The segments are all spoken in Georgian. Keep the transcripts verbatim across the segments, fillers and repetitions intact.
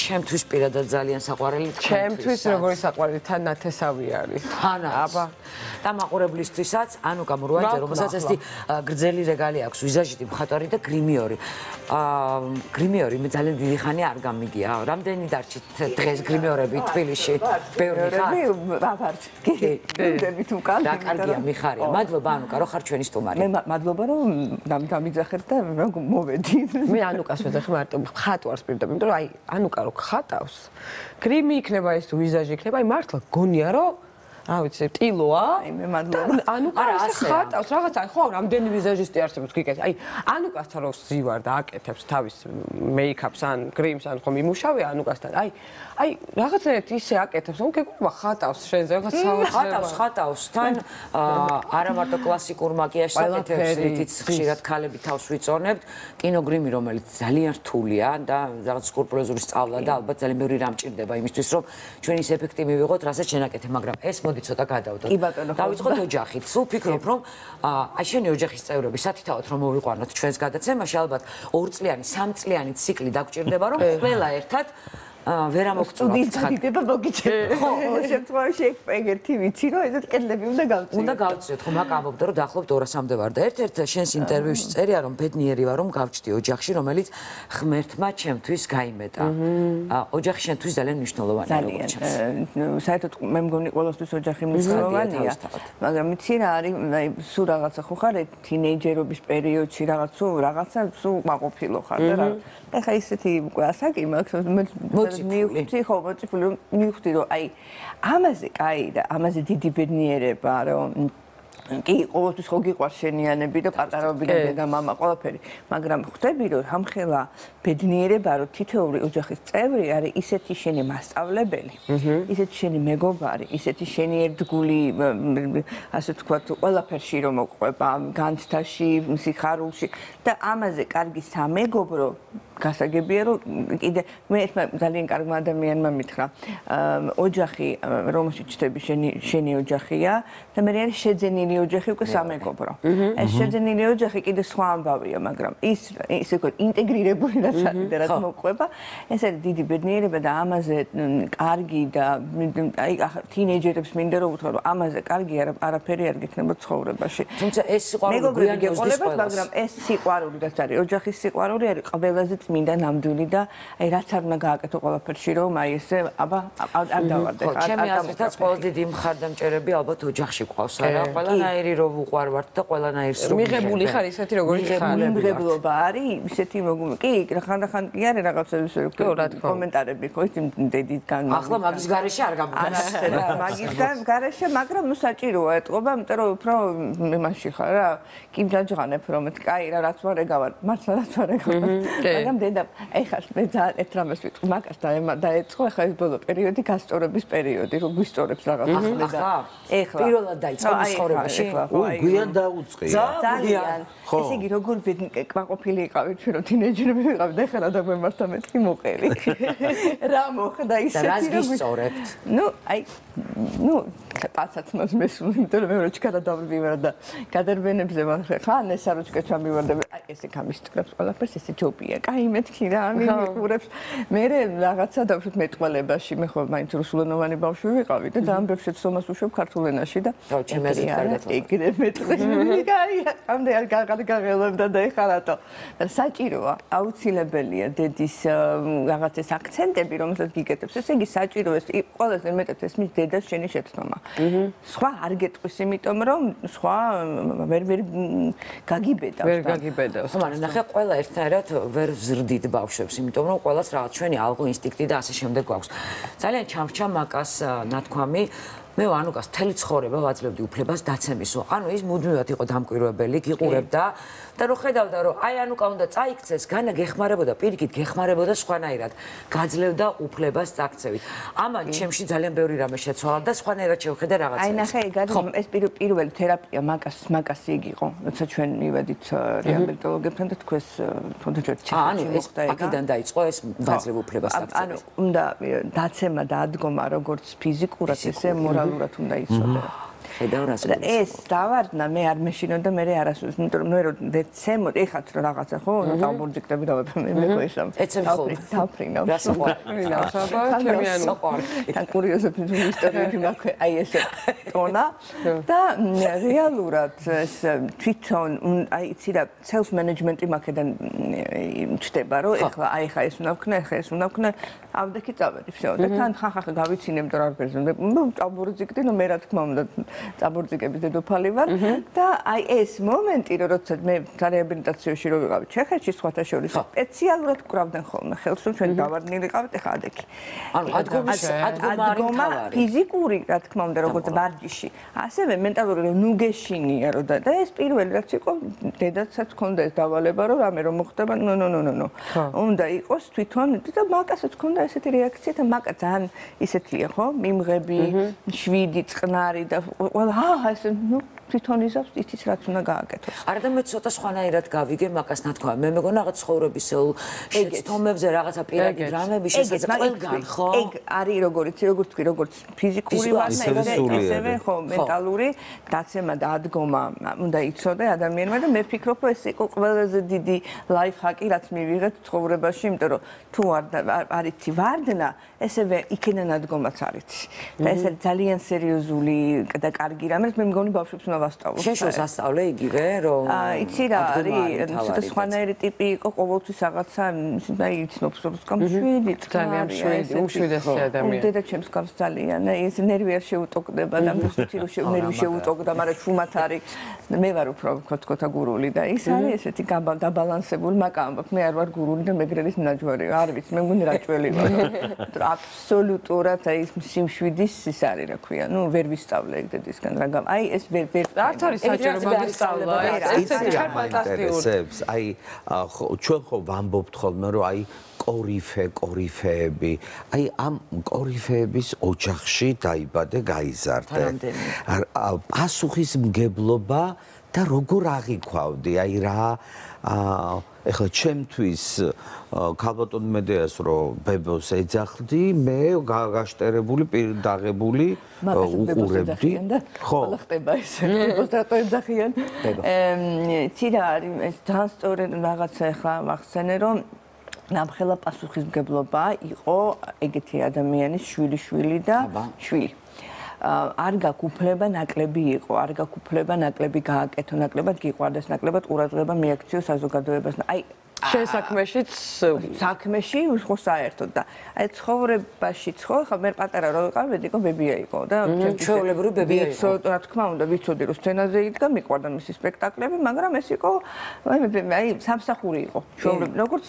ჩემთვის პირადად ძალიან საყვარელი ჩემთვის როგორი საყვარელი თან ნათესავი არის. აბა და მაყურებლისთვისაც ანუკა მურვანიძე, რომელსაც ესეთი გრძელი რეგალი აქვს, ვიზაჟისტი, მხატვარი და გრიმიორი. აა გრიმიორი მე ძალიან დიდი ხანი არ გამიგია. რამდენი დარჩით დღეს გრიმიორები თბილისში? ბევრი ხარ? ვაფართ. კი, დებით უკან. და კარგია, მიხარია. მადლობა ანუკა, რომ ხარ ჩვენი სტუმარი. მე მადლობა რომ გამიძახეთ და მოვედი. მე ანუკას ვეძახი მარტო მხატვარს პირდაპირ, იმიტომ რომ აი ანუკა რო ხატავს, გრიმი იქნება ეს თუ ვიზაჟი იქნება, აი მართლა გონია რომ რა ვიცი, ტილოა. აი მე მადლობა. ანუკა ასე ხატავს, რაღაცა, ხო, რამდენი ვიზაჟისტი არსებობს გიკეთე. აი ანუკასთან რო ზივარ და აკეთებს თავის მეიქაპს ან გრიმს ან ხომ იმუშავე ანუკასთან. აი აი რაღაცნაირად ისე აკეთებს, რომ გეკურვა ხატავს შენზე, რაღაც საოცრება. ხატავს, ხატავს, თან არა მარტო კლასიკურ მაკიაჟს აკეთებს, რითიც ხშირად ქალები თავს ვიწონებთ, კინოგრიმი, რომელიც ძალიან რთულია და რაღაც სკრუპულოზური სწავლა და ალბათ ძალიან ბევრი რამ ჭირდება იმისთვის, რომ ჩვენ ის ეფექტი მივიღოთ, რასაც შენ აკეთებ, მაგრამ ეს მოდი ცოტა გადავდოთ. კი ბატონო. დავიწყოთ ოჯახით. სულ ფიქრობ, რომ აი შენი ოჯახის წევრები სათითაოდ რომ მოვიყვანოთ ჩვენს გადაცემაში, ალბათ ორწლიანი, სამწლიანი ციკლი დაგჭირდება, რომ ყველა ერთად ვერ ამოგწუროთ ცხადდება მოგიჩერდა. ხო, შემთხვევაში ეგერთი ვიცი, რომ ესეთ კედლები უნდა გავწიოთ. უნდა გავწიოთ, ხო, მაგ ამბობდა, რომ დაახლოებით ორასამდე ვარ და ერთ-ერთ შენს ინტერვიუში წერია, რომ ბედნიერი ვარ, რომ გავჩდი ოჯახში, რომელიც ღმერთმა ჩემთვის გაიმეტა. ოჯახი შენთვის ძალიან მნიშვნელოვანია, როგორც ჩემს. საერთოდ მე მგონი ყველასთვის ოჯახი მნიშვნელოვანია, მაგრამ იცი რა არის, აი სულ რაღაცა ხო ხარ თინეიჯერობის პერიოდში რაღაც სულ რაღაცა სულ მაყოფილო ხარ და რა. ეხა ისეთი უკვე ასაკი მაქვს, მივხვდი ხო მოწიფული რომ მივხვდი რომ აი ამაზე კაი და ამაზე დიდი ბედნიერება რომ კი ყოველთვის ხო გიყვარს შენიანები და პატარაობიდან დედა მამა ყველაფერი მაგრამ ხვდები რომ ამხელა ბედნიერება რომ თითოეული ოჯახის წევრი არის ისეთი შენი მასწავლებელი ისეთი შენი მეგობარი ისეთი შენი ერთგული ასე ვთქვათ ყველაფერში რომ მოყვება განცდაში სიხარულში და ამაზე კარგი სამეგობრო გასაგებია რომ კიდე მე ერთმა ძალიან კარგმა ადამიანმა მითხრა ოჯახი რომელშიც ჩდები შენი შენი ოჯახია და მე არის შეძენილი ოჯახი უკვე სამეგობრო ეს შეძენილი ოჯახი კიდე სხვა ამბავია მაგრამ ის ისე ვთქვათ ინტეგრირებული რაც არის და რაც მოყვება ეს არის დიდი ბედნიერება და ამაზე კარგი და აი თინეიჯერებს მინდა რომ უთხრა რომ ამაზე კარგი არაფერი არ გექნება ცხოვრებაში თუმცა ეს სიყვარული გვიანიოზის ყველას მაგრამ ეს სიყვარული რაც არის ოჯახის სიყვარული არის ყველაზე მინდა ნამდვილი და აი რაც არ უნდა გააკეთო ყველაფერში რომ აი ესე აბა არ დავარდე ხარ ჩემი აზრითაც ყველაზე დიდი მხარდამჭერები ალბათ ოჯახში ყავს არა ყველანაირი რომ უყვარ ვართ და ყველანაირს რომ მიღებული ხარ ისეთი როგორიც ხარ მიღებულობა არის ისეთი კი ხანდახან კი არის რაღაცა ისე კომენტარები ხო ის დედისგან ახლა მაგის გარეშე არ გამოგდა მაგისგან გარეშე მაგრამ ნუ საჭიროა ეტყობა იმიტომ რომ უფრო მაშინ ხარ რა კი დაჯღანებ რომ კაი რა რაც ვარ ეგავარ მართლა რაც ვარ ეგავარ მაგრამ დედა ეხლა მე ძალიან ერთ რამეს ვიტყვი მაგას დაეწყო ეხლა ეს ბოლო პერიოდი გასწორების პერიოდი რომ გვისწორებს რაღაც ახლა და ეხლა პირველად დაიწყო ცხოვრებაში გვიან დაუწყია ძალიან ესე იგი როგორ კმაყოფილი იყავით ჩვენ რომ თინეიჯერები ვიყავით ეხლა რა დაგვემართა მეთქი მოყერი რა მოხდა ისეთი რა გისწორებთ ნუ აი ნუ პაცაც მას მესული იმიტომ რომ მე რო ჩქარა დავდივარ და გადარბენებზე ხა ეს აროჩკა ჩამივარ და აი ესე გამისწორებს ყველაფერს ესე ჯობია კაი მეთქი რა მიყურებს მე რაღაცა დავშოთ მეტყველებაში მე ხო მაინც რუსულენოვანი ბავშვი ვიყავი და ძალიან ბევრ შეცდომას უშვებ ქართულ ენაში და რა ჩემი აზრით კარგად ეგრე მეტყვი კაი ამდე არ გაღაღელებდა და ეხლა რატო და საჭიროა აუცილებელია დედის რაღაც ეს აქცენტები რომელსაც გიკეთებს ესე იგი საჭირო ეს ყველაზე მეტად ეს მის დედას შენი შეცდომა სხვა არ გეტყვის იმიტომ რომ სხვა ვერ ვერ გაგიბედავს ვერ გაგიბედავს ხო მაგრამ ნახე ყველა ერთნაირად ვერ ვზრდით ბავშვებს იმიტომ რომ ყველას რაღაც ჩვენი ალყო ინსტინქტი და ასე შემდეგ გვაქვს ძალიან ჩამრჩა მაკას ნათქვამი მე ანუკას მთელი ცხოვრება ვაძლევდი უფლებას დაცემისო. ანუ ის მუდმივად იყო დამკვირვებელი, გიყურებდა და რო ხედავდა რომ აი ანუკა უნდა წაიქცეს, განა გეხმარებოდა, პირიქით გეხმარებოდა სხვანაირად. გაძლევდა უფლებას წაქცევით. ამან ჩემში ძალიან ბევრი რამე შეცვალა და სხვანაირად შევხედე რაღაცას. აი ნახე, ეს პირველი თერაპია მაკას, მაკას იგი იყო, როცა ჩვენ მივედით რეაბილიტოლოგებთან და თქვენს თუნდაც ჩაანუ ეს აქედან დაიწყო ეს ვაძლევ უფლებას წაქცევით. ანუ უნდა დაცემა და ადგომა როგორც ფიზიკურად, ესე მორალურად უნდა იცოდე. ეს დავარდნა მე არ მეშინოდა მე არასდროს, იმიტომ რომ მე რო დეცემო, ეხათ რა რაღაცა ხო, დამბურძიკლები და მე ხო ესა. დაფრინავ. რა საყვარელი. ჩემი ანუ თან კურიოზები ისტორიები მაქვს, აი ესე ტონა და რეალურად ეს თვითონ აი იცი რა self management-ი მაქედან ჩდება რომ ეხლა აი ხა ეს უნდა ვქნა, ეხლა ეს უნდა ვქნა, ავდექი წავედი, всё. და თან ხახახა გავიცინებ და რა ვქნა, ნუ წაბურძიკლდი, ნუ მე რა თქმა უნდა წაბურძიგების დედოფალი ვარ და აი ეს მომენტი როცა მე რეაბილიტაციაში რო ვიყავი ჩეხეთში სხვათა შორის სპეციალურად კრავდნენ ხოლმე ხელს რომ ჩვენ დავარდნილი ყავით ეხა ადექი ანუ ადგომის ადგომა ფიზიკური რა თქმა უნდა როგორც ვარჯიში ასევე მენტალური რომ ნუ გეშინია რომ და ეს პირველი რაც იყო დედაცაც ჰქონდა ეს დავალება რომ რამე რომ მოხდება ნო ნო ნო ნო უნდა იყოს თვითონ და მაკასაც ჰქონდა ესეთი რეაქცია და მაკა ძალიან ისეთია ხო მიმღები შვიდი წყნარი და ყველა აა ეს ნუ თვითონ იზავს იცის რაც უნდა გააკეთოს. არა და მე ცოტა სხვანაირად გავიგე მაგას ნათქვა. მე მეგონა რაღაც ცხოვრებისეულ შეცდომებზე რაღაცა პირადი დრამები შესაძლოა ყველგან ხო? ეგ არის როგორც როგორც თქვი როგორც ფიზიკური ვარნა ისევე ხო მენტალური დაცემა და ადგომა უნდა იცოდე ადამიანმა და მე ვფიქრობ რომ ეს იყო ყველაზე დიდი ლაიფჰაკი რაც მივიღეთ ცხოვრებაში, იმიტომ რომ თუ არიცი ვარდნა ესევე იქიდან ადგომაც არის. და ეს ძალიან სერიოზული და კარგი რამე მე მგონი ბავშვებს ვასწავლო. შეშოს ასწავლე იგივე რომ იცი რა არის ცოტა სხვანაირი ტიპი იყო ყოველთვის რაღაცა აი იცნობს რომ გამშვიდი ძალიან მშვიდი უმშვიდესი ადამიანი. დედა ჩემს გავს ძალიან ეს ნერვი არ შეუტოკდება და მისთვის რომ ნერვი შეუტოკდა, მაგრამ შუმათ არის მე ვარ უფრო კოთკოთა გურული და ის არის ესეთი დაბალანსებული მაკა ამბობ მე არ ვარ გურული და მეგრელის ნაჯვარი არ ვიცი მე მგონი რაჭველი ვარ. აბსოლუტურად აი ეს სიმშვიდის ის არის რა ქვია ნუ ვერ ვისწავლე ეგ დედისგან რა გამ აი ეს ვერ ვერ არც არის საჭირო მაგისწავლა ეს ფანტასტიკურს აი ჩვენ ხო ვამბობთ ხოლმე რომ აი კორიფე კორიფეები აი ამ კორიფეების ოჯახში დაიბადე გაიზარდე პასუხისმგებლობა და როგორ აღიქვავდი აი რა ეხლა ჩემთვის ქალბატონ მედეას რომ ბებოს ეძახდი მე გაშტერებული პირდაღებული უყურებდი ხო ყველა ხდება ეს ბებოს რატო ეძახიან ცი რა არის ეს ძალიან სწორედ რაღაცა ეხლა ვახსენე რომ ნამხელა პასუხისმგებლობა იყო ეგეთი ადამიანის შვილი შვილი და შვილი არ გაკუფლება ნაკლები იყო, არ გაკუფლება ნაკლები გააკეთო, ნაკლებად გიყვარდეს, ნაკლებად ყურადღება მიაქციო საზოგადოებას. აი შენ საქმეშიც საქმეში ხო საერთოდ და აი ცხოვრებაშიც ხო ხა მე პატარა რო ვიყავ მედიკო ბებია იყო და ჩვეულებრივი ბებია იყო რა თქმა უნდა ვიცოდი რომ სცენაზე იდგა მიყვარდა მისი სპექტაკლები მაგრამ ეს იყო აი სამსახური იყო ჩვეულებრივი როგორც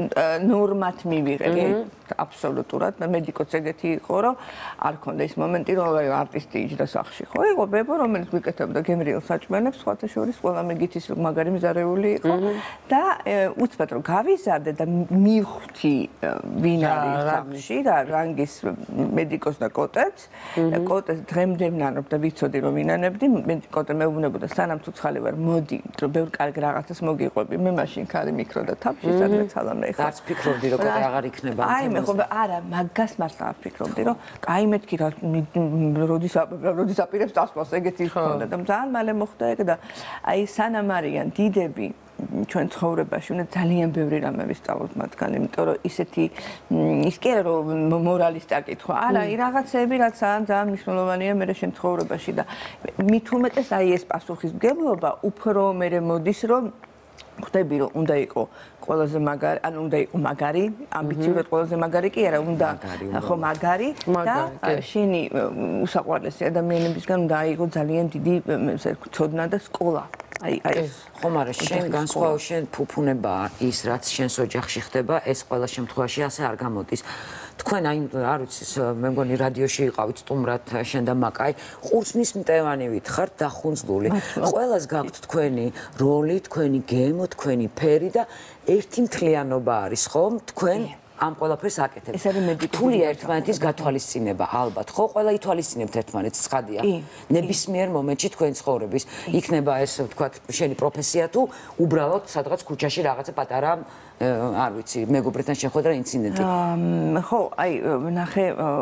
ნორმად მივიღე აბსოლუტურად მედიკოც ეგეთი იყო რომ არ ქონდა ის მომენტი რომ არტისტი იჯდა სახში ხო იყო ბებო რომელიც გვიკეთებდა გემრიელ საჭმელებს სხვათა შორის ყველა მიგითის მაგარი მზარეული იყო და უცბად რომ გავიზარდე და მივხვდი ვინ არის სახში და რანგის მედიკოს და კოტეც და კოტეს დღემდე ვნანობ და ვიცოდი რომ ვინანებდი კოტე მეუბნებოდა სანამ თუ ცხალი ვარ მოდი რომ ბევრ კარგ რაღაცას მოგიყვები მე მაშინ ქარი მიქროდა თაფში სადღაც ცალამე ეხლა არც ფიქრობდი რომ კოტე აღარ იქნება აი მე ხო არა მაგას მართლა არ ფიქრობდი რომ კაი მეთქი რა როდის როდის აპირებს დასვას ეგეთი ხონდა და ძალიან მალე მოხდა ეგ და აი სანამ არიან დიდები ჩვენ ცხოვრებაში უნდა ძალიან ბევრი რამე ვისწავლოთ მათგან, იმიტომ რომ ისეთი ის კი არა რომ მორალის წაკითხვა, არა, აი რაღაცეები რაც ძალიან მნიშვნელოვანია მე შენ ცხოვრებაში და მით უმეტეს აი ეს პასუხისმგებლობა უფრო მე მოდის რომ ხვდები რომ უნდა იყო ყველაზე მაგარი, ანუ უნდა იყო მაგარი, ამბიციურად ყველაზე მაგარი კი არა, უნდა ხო მაგარი და შენი უსაყვარლესი ადამიანებისგან უნდა აიღო ძალიან დიდი ცოდნა და სკოლა. აი აი ხომ არა შენ განსხვავ შენ ფუფუნება ის რაც შენს ოჯახში ხდება ეს ყველა შემთხვევაში ასე არ გამოდის თქვენ აი არ ვიცი მე მგონი რადიოში იყავით სტუმრად შენ და მაკაი ყურსნის მტევანივით ხართ დახუნძლული ყველას გაქვთ თქვენი როლი თქვენი გემო თქვენი ფერი და ერთი მთლიანობა არის ხომ თქვენ ამ ყველაფერს აკეთებ. ეს არის მედიკალური რთული ერთმანეთის გათვალისწინება, ალბათ, ხო? ყველა ითვალისწინებთ ერთმანეთს, ცხადია. ნებისმიერ მომენტში თქვენ ცხოვრების იქნება ეს, ვთქვათ, შენი პროფესია თუ უბრალოდ სადღაც ქუჩაში რაღაცა პატარა არ ვიცი, მეგობრებთან შეხვედრა ინციდენტი. ხო, აი, ნახე,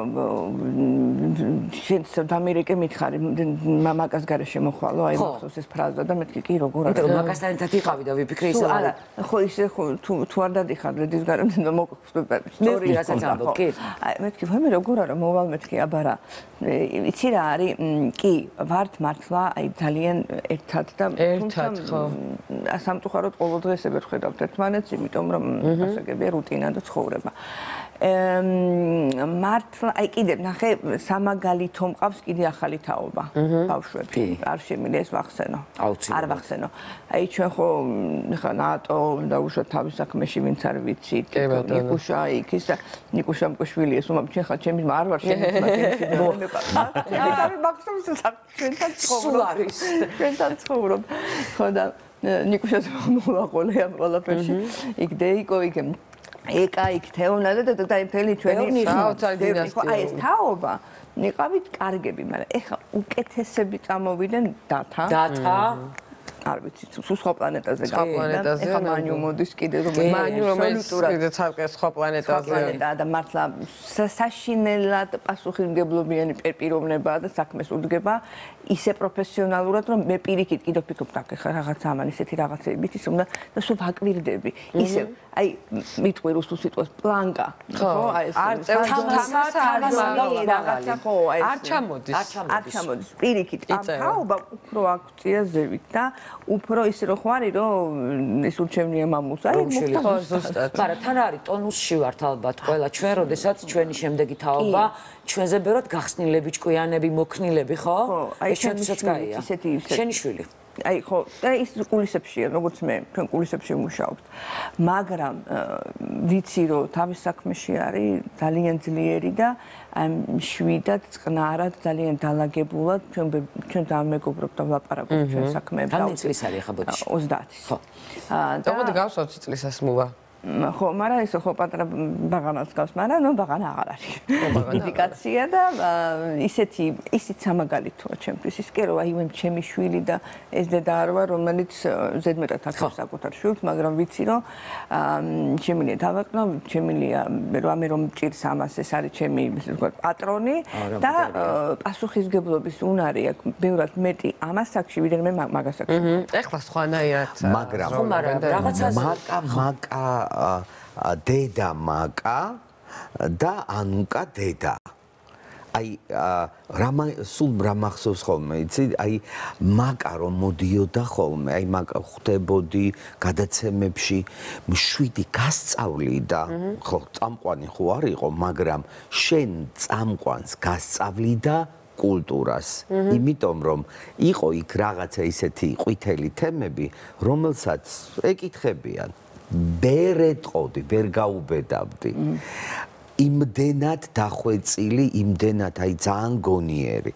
შენც დამირეკე მითხარი, მამაკას გარეშე მოხვალო, აი, მახსოვს ეს ფრაზა და მეთქი კი როგორ არის. იმიტომ რომ მამაკასთან ერთად იყავი და ვიფიქრე ისე არა, ხო, ისე ხო, თუ არ დადიხარ ლედის გარემო და მოხსოვდა. სწორი რასაც ამბობ, კი. აი, მეთქი, ვამე როგორ არა, მოვალ მეთქი, აბარა. იცი რა არის, კი, ვართ მართლა, აი, ძალიან ერთად და ერთად, ხო. სამწუხაროდ ყოველდღიურად ვხედავთ ერთმანეთს, იმიტომ რომ ასაგებია რუტინა და ცხოვრება. მართლა, აი კიდევ ნახე, სამაგალითო მყავს კიდე ახალი თაობა ბავშვები. არ შემიძლია ეს ვახსენო. არ ვახსენო. აი ჩვენ ხო ხა ნატო და უშუალოდ თავის საქმეში ვინც არ ვიცით. ნიკუშა იქის და ნიკუშა მკოშვილი ეს უმამ ჩვენ ხა ჩემი არ ვარ შემიძლია მაგენში. და მახსოვს ჩვენთან ცხოვრობ. არის. ჩვენთან ცხოვრობ. ხო და ნიკუშას მოვაყოლე ამ ყველაფერში. იქ დეიკო იქ ეკა იქ თეონა და და მთელი ჩვენი საოცარი დინასტია. აი ეს თაობა ნიყავით კარგები, მაგრამ ეხა უკეთესები წამოვიდნენ დათა. დათა არ ვიცი, სულ სხვა პლანეტაზე გავიდა. ეხა მანიუ მოდის კიდე რომ მანიუ რომელიც კიდე ცალკე სხვა პლანეტაზე და მართლა საშინელად პასუხისმგებლობიანი პიროვნებაა და საქმეს უდგება ისე პროფესიონალურად რომ მე პირიქით კიდევ ვფიქრობ და ხა რაღაცა ამან ისეთი რაღაცები ის უნდა და სულ ვაკვირდები ისე აი მიტყვი რუსულ სიტყვას პლანკა ხო აი ეს არ წევრი რაღაცა ხო აი არ ჩამოდის არ ჩამოდის პირიქით ამ თაობა უფრო აქცია ზევით და უფრო ისე რო ხო არის რომ ის ურჩევნია მამულს აი ხო ზუსტად მაგრამ თან არის ტონუსში ვართ ალბათ ყველა ჩვენ როდესაც ჩვენი შემდეგი თაობა ჩვენზე ბეროთ გახსნილები ჭკვიანები მოქნილები ხო ეს ჩვენთვისაც კაია შენი შვილი აი ხო და ის კულისებშია როგორც მე ჩვენ კულისებში ვმუშაობთ მაგრამ ვიცი რომ თავის საქმეში არის ძალიან ძლიერი და შვიდად წყნარად ძალიან დალაგებულად ჩვენ ჩვენ დამეგობრობ და ვლაპარაკობ ჩვენ საქმეებს და რამდენი წლის არის ახლა ბოდიში ოცდაათი ხო და მოდი გავს ოცი წლის ასმულა ხო, მაგრამ ისე ხო პატარა ბაღანას გავს, მაგრამ ნუ ბაღანა აღარ არის. ინდიკაცია და ისეთი ისიც სამაგალითოა ჩემთვის. ის კი რომ აი მე ჩემი შვილი და ეს დედა არ ვარ, რომელიც ზედმეტად აქვს საკუთარ შვილს, მაგრამ ვიცი რომ შემიძლია დავაკნო, შემიძლია რომ ამე რომ მჭირს ამას ეს არის ჩემი ისე ვთქვათ პატრონი და პასუხისგებლობის უნარი აქვს ბევრად მეტი ამას საკში, ვიდრე მე მაგას საკში. ეხლა სხვანაირად მაგრამ ხო, მაგრამ რაღაცაზე მაკა მაკა დედა მაკა და ანუკა დედა აი რამა სულ რა მახსოვს ხოლმე იცი აი მაკა რომ მოდიოდა ხოლმე აი მაკა ხვდებოდი გადაცემებში მშვიდი გასწავლიდა ხო წამყვანი ხო არ იყო მაგრამ შენ წამყვანს გასწავლიდა კულტურას იმიტომ რომ იყო იქ რაღაცა ისეთი ყვითელი თემები რომელსაც ეკითხებიან ვერ ეტყოდი, ვერ გაუბედავდი. იმდენად დახვეწილი, იმდენად აი ძალიან გონიერი.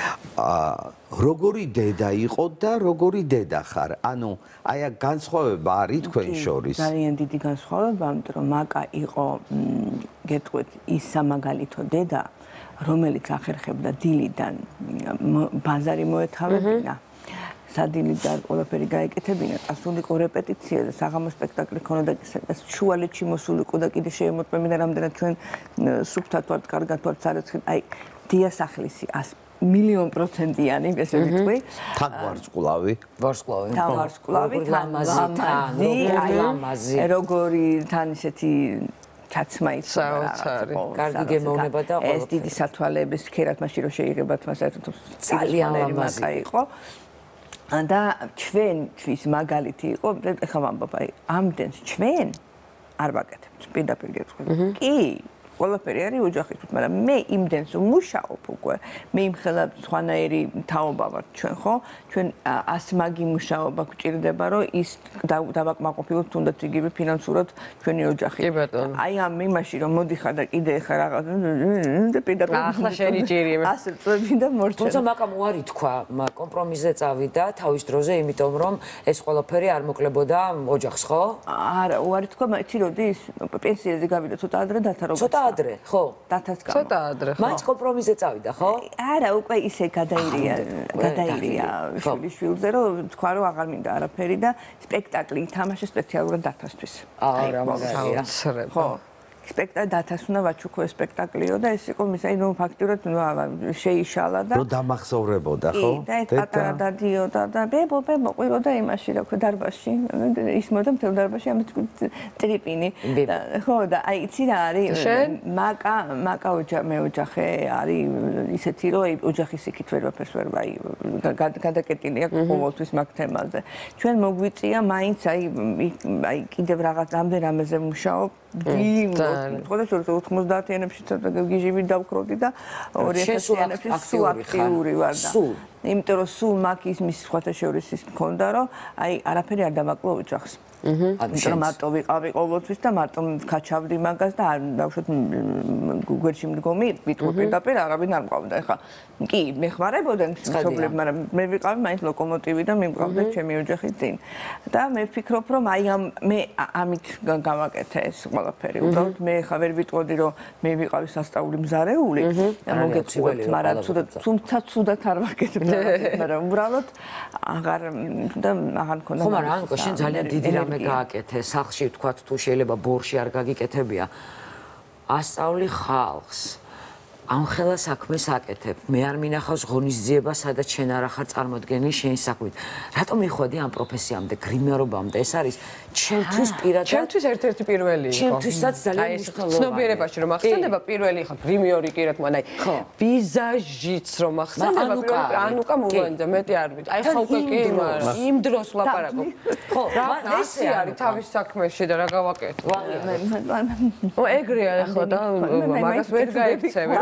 როგორი დედა იყო და როგორი დედა ხარ? ანუ აი აქ განსხვავება არის თქვენ შორის? ძალიან დიდი განსხვავება, იმიტომ რომ მაკა იყო გეტყვით ის სამაგალითო დედა, რომელიც ახერხებდა დილიდან ბაზარი მოეთავებინა. სადილით და ყველაფერი გაეკეთებინა, ასულიყო რეპეტიცია და საღამოს სპექტაკლი ქონოდა და შუალედში მოსულიყო და კიდე შეემოწმებინა რამდენად ჩვენ სუფთად ვართ, კარგად ვართ, სარეცხით, აი დიასახლისი მილიონ პროცენტიანი, ესე ვიტყვი. თან ვარსკვლავი, ვარსკვლავი. თან ვარსკვლავი, თან ლამაზი, როგორი თან ისეთი ჩაცმა საოცარი, კარგი გემოვნება და ეს დიდი სათვალეების სქერად მაშინ რომ შეიღებათ მას საერთოდ ძალიან ლამაზი იყო. და ჩვენთვის მაგალითი იყო, ეხლა ვამბობ, აი, ამდენს ჩვენ არ ვაკეთებთ, პირდაპირ გეტყვი. კი, ყველაფერი არის ოჯახისთვის, მაგრამ მე იმდენს ვმუშაობ უკვე. მე იმხელა სხვანაირი თაობა ვარ ჩვენ, ხო? ჩვენ ასმაგი მუშაობა გვჭირდება, რომ ის დავაკმაყოფილოთ თუნდაც იგივე ფინანსურად ჩვენი ოჯახი. კი ბატონო. აი ამ იმაში რომ მოდიხარ და კიდე ეხლა რაღაც და პირდაპირ ახლა შენი ჯერი ასე წვევი და მორჩა. თუმცა მაკამ უარი თქვა, კომპრომისზე წავიდა თავის დროზე, იმიტომ რომ ეს ყველაფერი არ მოკლებოდა ოჯახს, ხო? არა, უარი თქვა, იცი როდის პენსიაზე გავიდა ცოტა ადრე დათა როგორც. ცოტა ადრე, ხო? დათას გამო. ცოტა ადრე, ხო? მაინც კომპრომისზე წავიდა, ხო? არა, უკვე ისე გადაირია, გადაირია შვილზე, რომ თქვა, რომ აღარ მინდა არაფერი და სპექტაკლი ითამაშა სპეციალურად დათასთვის. აა, რა მაგარია. ხო. სპექტაკლი დათას უნდა ვაჩუქო სპექტაკლიო და ეს იყო მის აი ნუ ფაქტურად ნუ შეიშალა და რომ დამახსოვრებოდა ხო? და ეს პატარა დადიოდა და ბებო ბებო ყვიროდა იმაში რა ქვია დარბაზში ისმოდა მთელ დარბაზში ამით ტრიპინი ხო და აი იცი რა არის მაკა მაკა ოჯა მე ოჯახე არის ისეთი რომ აი ოჯახის იქით ვერაფერს ვერ აი გადაკეტილია ყოველთვის მაგ თემაზე ჩვენ მოგვიწია მაინც აი აი კიდევ რაღაც ამდენ რამეზე მუშაობ ხოდა შეიძლება ოთხმოცდაათიანებში ცოტა გიჟივი დავკროდი და ორიათიანებში სულ აქტიური ვარ და იმიტომ რომ სულ მაგ ისმის სხვათა შორის ის მქონდა რომ აი არაფერი არ დამაკლო ოჯახს ანუ მარტო ვიყავი ყოველთვის და მარტო ქაჩავდი მაგას და არ დავუშვათ გუგერში მდგომი ვიტყვი პირდაპირ არავინ არ მყავდა ეხლა კი მეხმარებოდნენ მშობლები მაგრამ მე ვიყავი მაინც ლოკომოტივი და მიმყავდა ჩემი ოჯახი წინ და მე ვფიქრობ რომ აი ამ მე ამით გავაკეთე ეს ყველაფერი უბრალოდ მე ხა ვერ ვიტყოდი რომ მე ვიყავი სასწაული მზარეული და მოგეწუებთ მაგრამ თუმცა ცუდად არ ვაკეთებ მაგრამ უბრალოდ აღარ და აღარ მქონდა ხო მაგრამ ანკო შენ ძალიან დიდი რამე გააკეთე სახლში ვთქვათ თუ შეიძლება ბორში არ გაგიკეთებია ასწავლი ხალხს ამ ხელა საქმეს აკეთებ მე არ მინახავს ღონისძიება სადაც შენ არ ახარ წარმოდგენილი შენი საქმით რატომ მიხვედი ამ პროფესიამდე გრიმიორობამდე ეს არის ჩემთვის პირადად ჩემთვის ერთ-ერთი პირველი იყო ჩემთვისაც ძალიან მნიშვნელოვანია ცნობიერებაში რომ ახსენდება პირველი იყო გრიმიორი კი რა თქმა უნდა აი ვიზაჟიც რომ ახსენდება პირველი ანუკა მურვანიძე მეტი არ ვიცი აი ხა უკვე კი იმ დროს ვლაპარაკობ ხო რა ესე არის თავის საქმეში და რა გავაკეთო ო ეგრეა ახლა და მაგას ვერ გაიქცევი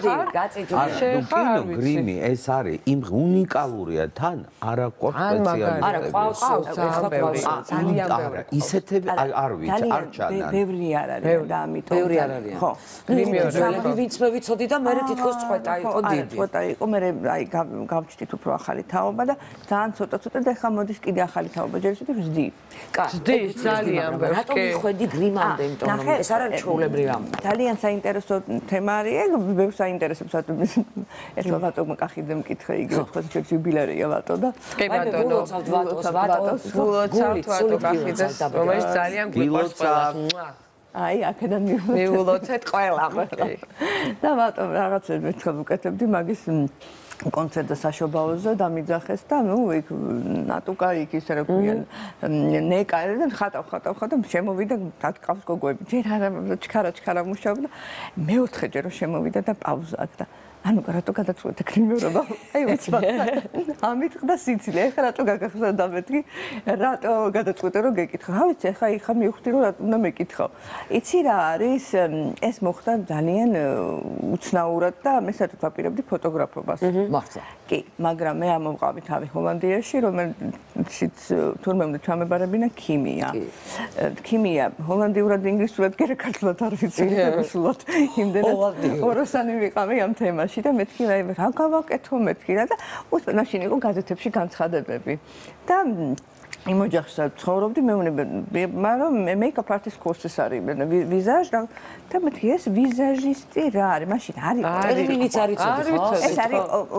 შეხარ გრიმი ეს არის იმ უნიკალურია თან არა ყოშპეციალური არა ყავს ახლა ძალიან ბევრი ისეთები არ ვიცი არ ჩანან ბევრი არ არის და ამიტომ ბევრი არ არის ხო გრიმიორი ვინც მე ვიცოდი და მე თითქოს წვეტა იყო დიდი წვეტა იყო მე აი გავჩნდით უფრო ახალი თაობა და ძალიან ცოტა ცოტა და ხა მოდის კიდე ახალი თაობა ჯერ ისეთი ვზდი ვზდი ძალიან ბევრი რატომ მიხვედი გრიმამდე იმიტომ რომ ეს არ არის ჩვეულებრივი რამ ძალიან საინტერესო თემა არის ბევრს აინტერესებს ეს ვატო კახიძე მკითხე იგი ოთხdesят ერთ იუბილეია ვატო და კი ბატონო ვულოცავთ ვატოს ვატოს ვულოცავთ ვატო კახიძეს რომელიც ძალიან გვიყვარს ყველა აი აქედან მიულოცეთ ყველა და ვატო რაღაცა მეთხელ ვუკეთებდი მაგის კონცერტზე საშობაოზე დამიძახეს და ნუ იქ ანუკა იქ ისე რა ქვია ნეკა და ხატავ ხატავ ხატავ შემოვიდა დაკავს გოგოები ჯერ არა ჩქარა ჩქარა მუშაობდა მეოთხე ჯერ რომ შემოვიდა და პაუზა აქ და ანუკა რატო გადაწყვეტე გრიმიორობა აი უცბად ამით ხდა სიცილე ეხლა რატო გაგახსნა და მეთქი რატო გადაწყვეტე რომ გეკითხა რა ვიცი ეხლა იხა მივხვდი რომ რატო უნდა მეკითხავ იცი რა არის ეს მოხდა ძალიან უცნაურად და მე საერთოდ ვაპირებდი ფოტოგრაფობას მართლა კი მაგრამ მე ამოვყავი თავი ჰოლანდიაში რომელშიც თურმე უნდა ჩამებარებინა ქიმია ქიმია ჰოლანდიურად ინგლისურად კი ქართულად არ ვიცი რუსულად იმდენად ოროსანი ვიყავი ამ თემაში და მეთქი რა გავაკეთო მეთქი რა და უცბად მაშინ იყო გაზეთებში განცხადებები და იმ ოჯახში ცხოვრობდი მეუბნები მაგრამ მეიკაპ არტის კურსის არის ვიზაჟ და მეთქი ეს ვიზაჟისტი რა არის მაშინ არის ტერმინიც არის ხო ეს არის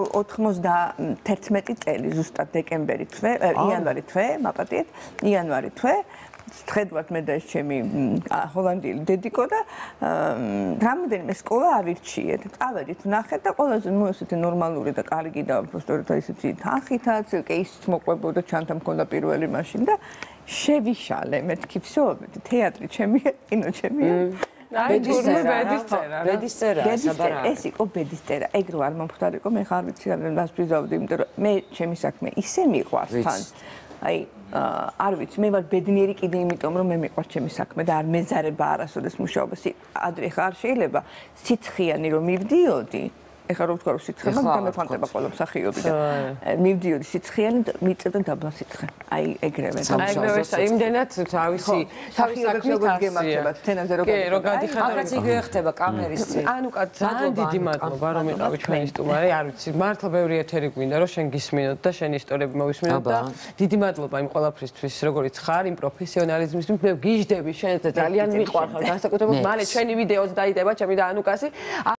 ოთხმოცდაათერთმეტი წელი ზუსტად დეკემბერი თვე იანვარი თვე მაპატიეთ იანვარი თვე შედვართ მე და ეს ჩემი ჰოლანდიელი დედიკო და რამდენიმე სკოლა ავირჩიეთ. წავედით ნახეთ და ყველაზე ნუ ესეთი ნორმალური და კარგი და უბრალოდ ესეთი თანხითაც კეისიც მოყვებოდა ჩანთა მქონდა პირველი მაშინ და შევიშალე მეთქი всё თეატრი ჩემია კინო ჩემია ბედის წერა ბედის წერა საბარაა ეს იყო ბედის წერა ეგ რო არ მომხდარიყო მე ხარ ვიცი რას ვიზავდი იმიტომ რომ მე ჩემი საქმე ისე მიყვარს თან აი არ ვიცი მე ვარ ბედნიერი კიდე იმიტომ რომ მე მიყვარს ჩემი საქმე და არ მეძარება არასოდეს მუშაობა ადრე ხარ შეიძლება სიცხიანი რომ მივდიოდი ეხლა რომ ვთქვა რომ სიცხე მაგ დამეფანტება ყველა მსახიობი და მივდიოდი სიცხიანი და მიწედა დაბლა სიცხე. აი ეგრევე. აი ეგრევე იმდენად თავისი თავისი საქმეებით გემართებათ სცენაზე რო გადიხარ. აკაც იგივე ხდება კამერის წინ. ანუკა ძალიან დიდი მადლობა რომ იყავი ჩვენი სტუმარი. არ ვიცი, მართლა ბევრი ეთერი გვინდა რომ შენ გისმინოთ და შენი ისტორიები მოვისმინოთ და დიდი მადლობა იმ ყველაფრისთვის, როგორიც ხარ, იმ პროფესიონალიზმისთვის. მე გიждდები შენ და ძალიან მიყვარხარ განსაკუთრებულად მალე ჩვენი ვიდეოც დაიდება ჩემი და ანუკასი.